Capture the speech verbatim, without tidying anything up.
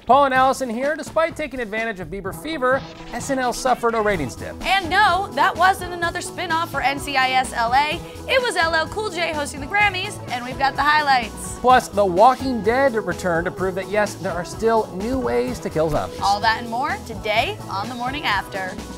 Paul and Allison here. Despite taking advantage of Bieber fever, S N L suffered a ratings dip. And no, that wasn't another spin-off for N C I S L A. It was L L Cool J hosting the Grammys, and we've got the highlights. Plus, The Walking Dead returned to prove that yes, there are still new ways to kill zombies. All that and more today on The Morning After.